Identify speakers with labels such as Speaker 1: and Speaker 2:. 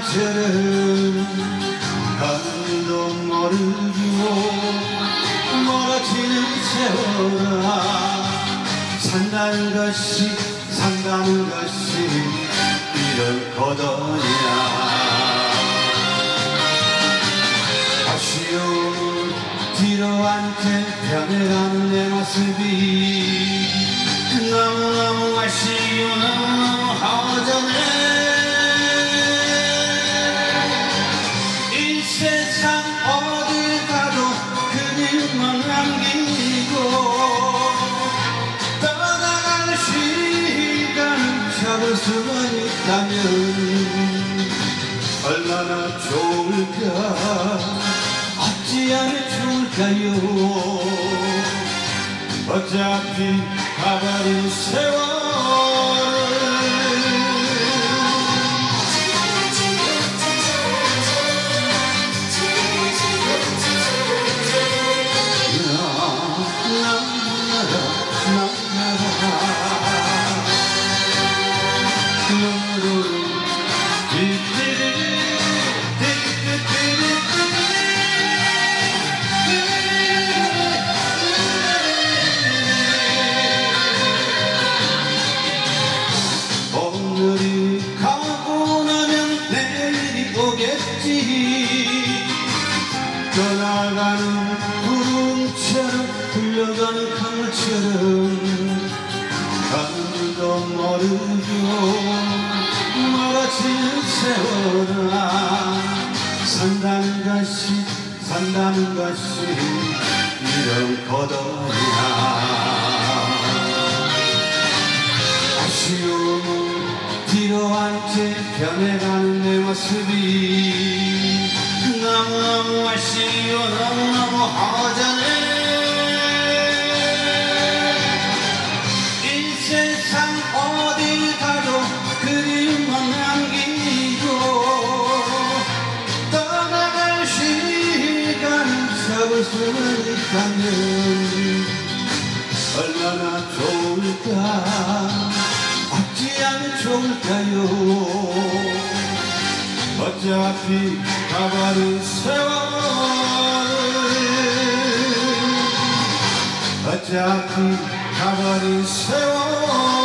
Speaker 1: 것처럼 가는도 모르고 멀어지는 세월아 산다는 것이 이런 거더냐 아쉬움을 뒤로 앉게 변해가는 내 모습이 너무너무 아쉬워 너무너무 허전해 이 세상 어딜 가도 그림만 남기고 떠나갈 시간을 잡을 수만 있다면 얼마나 좋을까 어찌 하면 좋을까요 어차피 가버린 세월 오늘이 가고 나면 내일이 오겠지 떠나가는 구름처럼 흘러가는 강물처럼 가는 줄도 모르고 멀어지는 세월아 산다는 것이 이런 거더냐 아쉬움을 뒤로 앉게 변해가는 내 모습이 너무너무 아쉬워 너무너무 허전해 이 세상 어딜 가도 그림만 남기고 떠나갈 시간을 잡을 수만 있다면 얼마나 좋을까 어찌 하면 좋을까요 어차피 가버린 세월 어차피 가버린 세월